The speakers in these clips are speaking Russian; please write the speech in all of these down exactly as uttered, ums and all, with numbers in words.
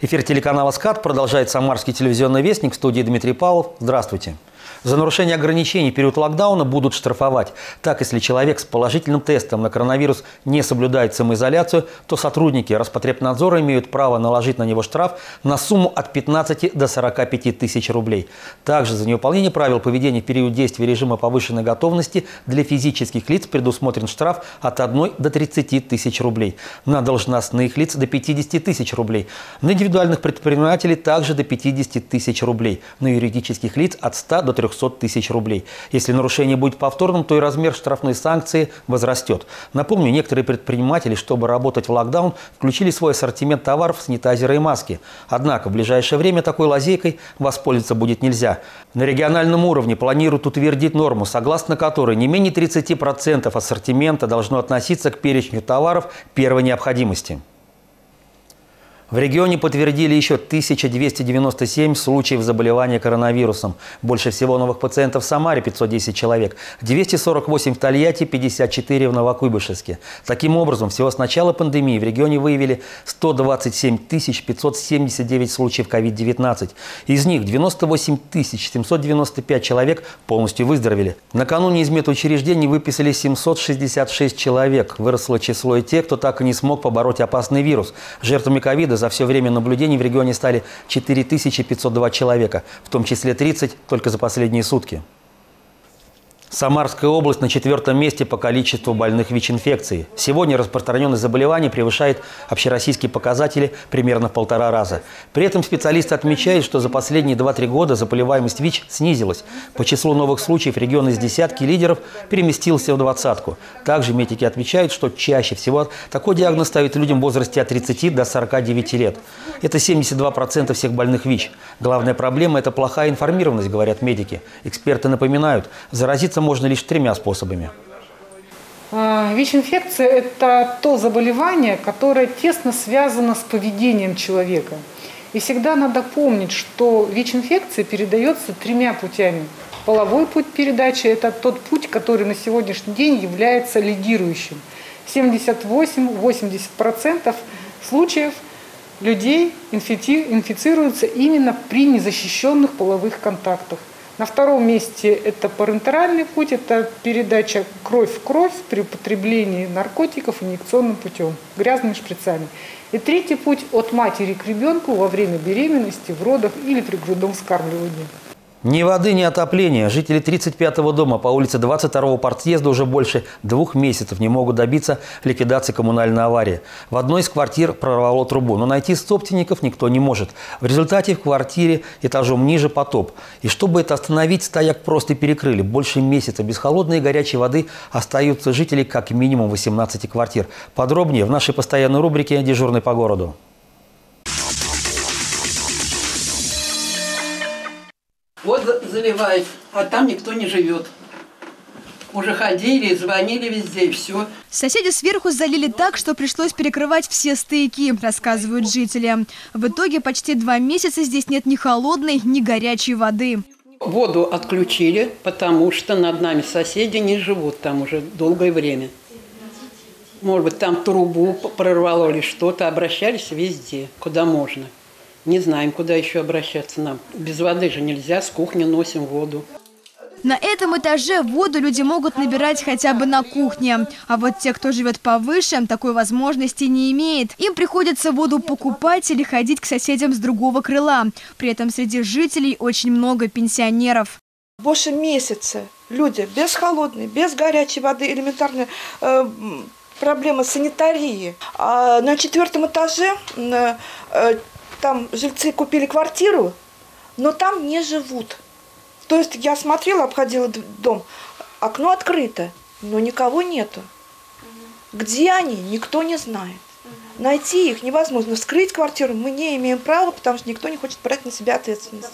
Эфир телеканала «СКАТ» продолжает Самарский телевизионный вестник. В студии Дмитрий Павлов. Здравствуйте. За нарушение ограничений в период локдауна будут штрафовать. Так, если человек с положительным тестом на коронавирус не соблюдает самоизоляцию, то сотрудники Роспотребнадзора имеют право наложить на него штраф на сумму от пятнадцати до сорока пяти тысяч рублей. Также за невыполнение правил поведения в период действия режима повышенной готовности для физических лиц предусмотрен штраф от одной до тридцати тысяч рублей. На должностных лиц до пятидесяти тысяч рублей. На индивидуальных предпринимателей также до пятидесяти тысяч рублей. На юридических лиц от ста до трехсот тысяч рублей. Если нарушение будет повторным, то и размер штрафной санкции возрастет. Напомню, некоторые предприниматели, чтобы работать в локдаун, включили в свой ассортимент товаров санитайзеры и маски. Однако в ближайшее время такой лазейкой воспользоваться будет нельзя. На региональном уровне планируют утвердить норму, согласно которой не менее тридцати процентов ассортимента должно относиться к перечню товаров первой необходимости. В регионе подтвердили еще тысячу двести девяносто семь случаев заболевания коронавирусом. Больше всего новых пациентов в Самаре – пятьсот десять человек, двести сорок восемь в Тольятти, пятьдесят четыре в Новокуйбышевске. Таким образом, всего с начала пандемии в регионе выявили сто двадцать семь тысяч пятьсот семьдесят девять случаев ковид девятнадцать. Из них девяносто восемь тысяч семьсот девяносто пять человек полностью выздоровели. Накануне из медучреждений выписали семьсот шестьдесят шесть человек. Выросло число и тех, кто так и не смог побороть опасный вирус. Жертвами ковида за все время наблюдений в регионе стали четыре тысячи пятьсот два человека, в том числе тридцать только за последние сутки. Самарская область на четвертом месте по количеству больных ВИЧ-инфекцией. Сегодня распространенность заболевания превышает общероссийские показатели примерно в полтора раза. При этом специалисты отмечают, что за последние два-три года заболеваемость ВИЧ снизилась. По числу новых случаев регион из десятки лидеров переместился в двадцатку. Также медики отмечают, что чаще всего такой диагноз ставят людям в возрасте от тридцати до сорока девяти лет. Это семьдесят два процента всех больных ВИЧ. Главная проблема – это плохая информированность, говорят медики. Эксперты напоминают, заразиться можно лишь тремя способами. ВИЧ-инфекция – это то заболевание, которое тесно связано с поведением человека. И всегда надо помнить, что ВИЧ-инфекция передается тремя путями. Половой путь передачи – это тот путь, который на сегодняшний день является лидирующим. семьдесят восемь — восемьдесят процентов случаев людей инфицируются именно при незащищенных половых контактах. На втором месте это парентеральный путь, это передача кровь в кровь при употреблении наркотиков инъекционным путем, грязными шприцами. И третий путь от матери к ребенку во время беременности, в родах или при грудном вскармливании. Ни воды, ни отопления. Жители тридцать пятого дома по улице двадцать второго партсъезда уже больше двух месяцев не могут добиться ликвидации коммунальной аварии. В одной из квартир прорвало трубу, но найти собственников никто не может. В результате в квартире этажом ниже потоп. И чтобы это остановить, стояк просто перекрыли. Больше месяца без холодной и горячей воды остаются жители как минимум восемнадцати квартир. Подробнее в нашей постоянной рубрике «Дежурный по городу». Вот заливает, а там никто не живет. Уже ходили, звонили везде, и все. Соседи сверху залили так, что пришлось перекрывать все стояки, рассказывают жители. В итоге почти два месяца здесь нет ни холодной, ни горячей воды. Воду отключили, потому что над нами соседи не живут там уже долгое время. Может быть, там трубу прорвало или что-то. Обращались везде, куда можно. Не знаем, куда еще обращаться нам. Без воды же нельзя, с кухни носим воду. На этом этаже воду люди могут набирать хотя бы на кухне. А вот те, кто живет повыше, такой возможности не имеет. Им приходится воду покупать или ходить к соседям с другого крыла. При этом среди жителей очень много пенсионеров. Больше месяца люди без холодной, без горячей воды, элементарная э, проблема санитарии. А на четвертом этаже э, э, там жильцы купили квартиру, но там не живут. То есть я смотрела, обходила дом, окно открыто, но никого нету. Где они, никто не знает. Найти их невозможно. Вскрыть квартиру мы не имеем права, потому что никто не хочет брать на себя ответственность.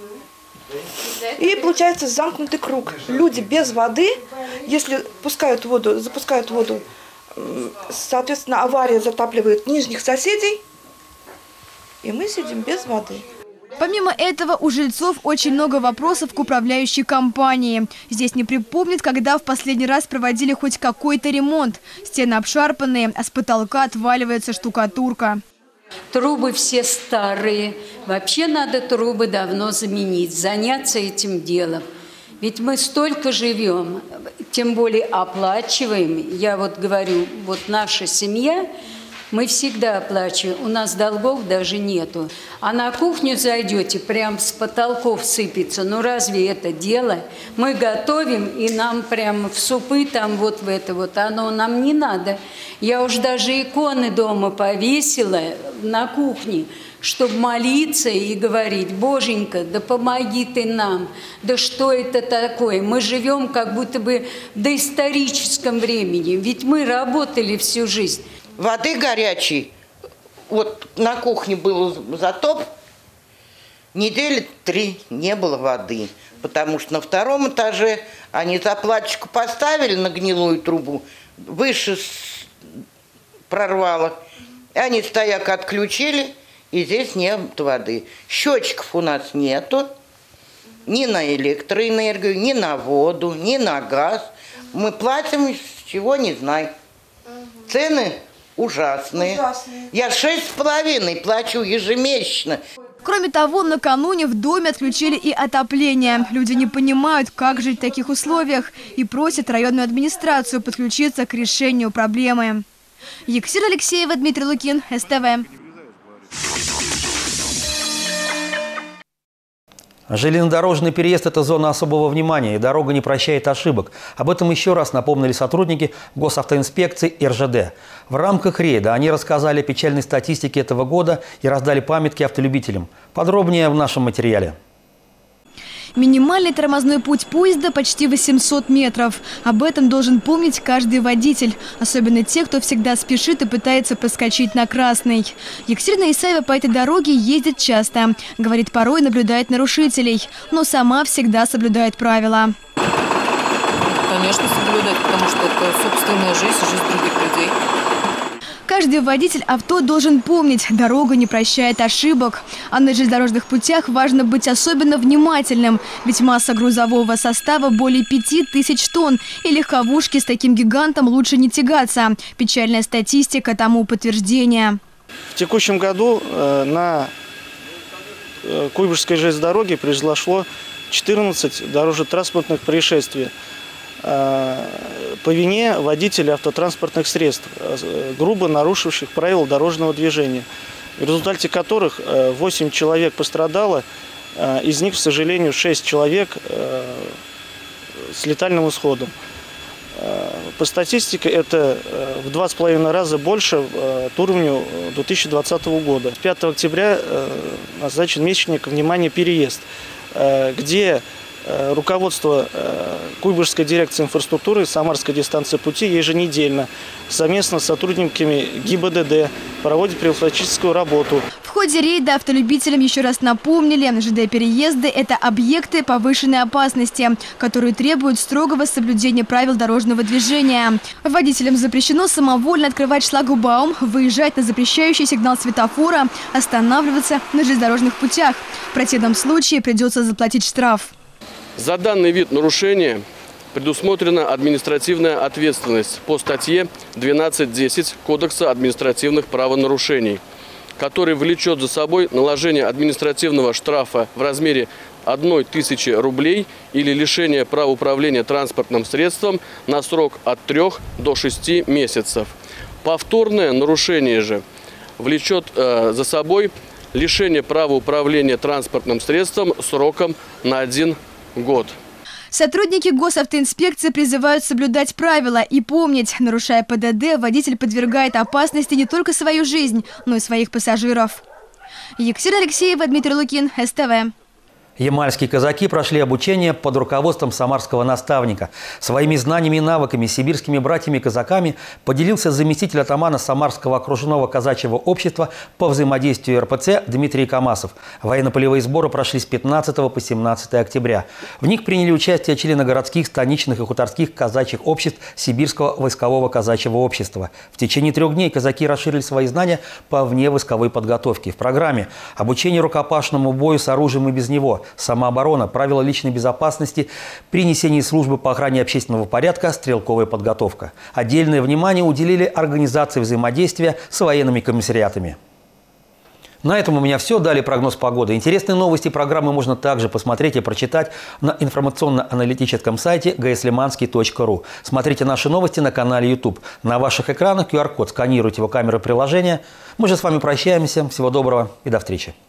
И получается замкнутый круг. Люди без воды, если пускают воду, запускают воду, соответственно, авария затапливает нижних соседей, и мы сидим без воды. Помимо этого, у жильцов очень много вопросов к управляющей компании. Здесь не припомнят, когда в последний раз проводили хоть какой-то ремонт. Стены обшарпанные, а с потолка отваливается штукатурка. Трубы все старые. Вообще надо трубы давно заменить, заняться этим делом. Ведь мы столько живем, тем более оплачиваем. Я вот говорю, вот наша семья, мы всегда оплачиваем, у нас долгов даже нету. А на кухню зайдете, прям с потолков сыпется. Ну разве это дело? Мы готовим, и нам прям в супы там вот в это вот, оно нам не надо. Я уж даже иконы дома повесила на кухне, чтобы молиться и говорить: Боженька, да помоги ты нам, да что это такое? Мы живем как будто бы в доисторическом времени, ведь мы работали всю жизнь. Воды горячей, вот на кухне был затоп, недели три не было воды, потому что на втором этаже они заплаточку поставили на гнилую трубу, выше прорвало, они стояк отключили, и здесь нет воды. Счетчиков у нас нету, ни на электроэнергию, ни на воду, ни на газ. Мы платим, чего не знаю. Цены ужасные. ужасные. Я шесть с половиной плачу ежемесячно. Кроме того, накануне в доме отключили и отопление. Люди не понимают, как жить в таких условиях, и просят районную администрацию подключиться к решению проблемы. Екатерина Алексеева, Дмитрий Лукин, СТВ. Железнодорожный переезд – это зона особого внимания, и дорога не прощает ошибок. Об этом еще раз напомнили сотрудники госавтоинспекции и эр жэ дэ. В рамках рейда они рассказали о печальной статистике этого года и раздали памятки автолюбителям. Подробнее в нашем материале. Минимальный тормозной путь поезда почти восемьсот метров. Об этом должен помнить каждый водитель. Особенно те, кто всегда спешит и пытается проскочить на красный. Екатерина Исаева по этой дороге ездит часто. Говорит, порой наблюдает нарушителей. Но сама всегда соблюдает правила. Конечно, соблюдать, потому что это собственная жизнь, жизнь других людей. Каждый водитель авто должен помнить, дорога не прощает ошибок. А на железнодорожных путях важно быть особенно внимательным. Ведь масса грузового состава более пяти тысяч тонн. И легковушки с таким гигантом лучше не тягаться. Печальная статистика тому подтверждение. В текущем году э, на э, Куйбышевской железнодороге произошло четырнадцать дорожно-транспортных происшествий по вине водителей автотранспортных средств, грубо нарушивших правила дорожного движения, в результате которых восемь человек пострадало, из них, к сожалению, шесть человек с летальным исходом. По статистике это в два с половиной раза больше от уровня две тысячи двадцатого года. пятого октября назначен месячник «Внимание, переезд», где руководство Куйбышевской дирекции инфраструктуры Самарской дистанции пути еженедельно совместно с сотрудниками гэ и бэ дэ дэ проводит профилактическую работу. В ходе рейда автолюбителям еще раз напомнили, жэ дэ-переезды – это объекты повышенной опасности, которые требуют строгого соблюдения правил дорожного движения. Водителям запрещено самовольно открывать шлагбаум, выезжать на запрещающий сигнал светофора, останавливаться на железнодорожных путях. В противном случае придется заплатить штраф. За данный вид нарушения предусмотрена административная ответственность по статье двенадцать десять Кодекса административных правонарушений, который влечет за собой наложение административного штрафа в размере одной тысячи рублей или лишение права управления транспортным средством на срок от трёх до шести месяцев. Повторное нарушение же влечет э, за собой лишение права управления транспортным средством сроком на один год. Сотрудники госавтоинспекции призывают соблюдать правила и помнить, нарушая пэ дэ дэ, водитель подвергает опасности не только свою жизнь, но и своих пассажиров. Екатерина Алексеева, Дмитрий Лукин, эс тэ вэ. Ямальские казаки прошли обучение под руководством самарского наставника. Своими знаниями и навыками с сибирскими братьями-казаками поделился заместитель атамана Самарского окружного казачьего общества по взаимодействию эр пэ цэ Дмитрий Камасов. Военно-полевые сборы прошли с пятнадцатого по семнадцатое октября. В них приняли участие члены городских, станичных и хуторских казачьих обществ Сибирского войскового казачьего общества. В течение трех дней казаки расширили свои знания по вневойсковой подготовке. В программе обучение рукопашному бою с оружием и без него, самооборона, правила личной безопасности, при несении службы по охране общественного порядка, стрелковая подготовка. Отдельное внимание уделили организации взаимодействия с военными комиссариатами. На этом у меня все. Далее прогноз погоды. Интересные новости программы можно также посмотреть и прочитать на информационно-аналитическом сайте гэ эс лиманский точка ру. Смотрите наши новости на канале YouTube. На ваших экранах ку ар код. Сканируйте его камеры приложения. Мы же с вами прощаемся. Всего доброго и до встречи.